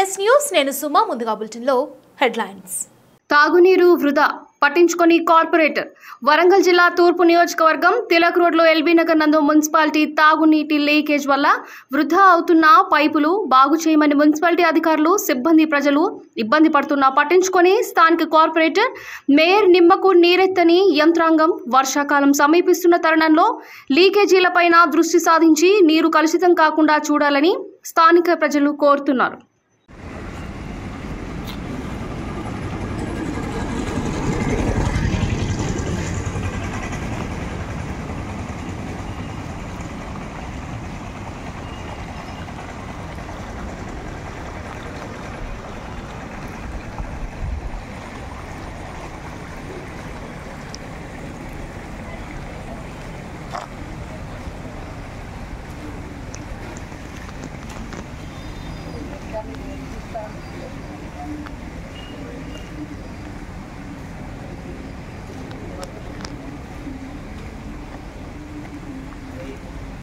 NS news నేను సుమా ముందుగా బులెటిన్లో హెడ్లైన్స్. తాగునీరు వృధా పట్టించుకొని కార్పొరేటర్. వరంగల్ జిల్లా తూర్పు నియోజకవర్గం తిలక్ రోడ్లో ఎల్బీ నగర్ నందు మున్సిపాలిటీ తాగునీటి లీకేజ్ వల్ల వృధా అవుతున్న పైపులు బాగు చేయమని మున్సిపాలిటీ అధికారులు, సిబ్బంది, ప్రజలు ఇబ్బంది పడుతున్నా పట్టించుకొని స్థానిక కార్పొరేటర్ మేయర్ నిమ్మకు నీరెత్తని యంత్రాంగం వర్షాకాలం సమీపిస్తున్న తరుణంలో లీకేజీలపైన దృష్టి సాధించి నీరు కలుషితం కాకుండా చూడాలని స్థానిక ప్రజలు కోరుతున్నారు.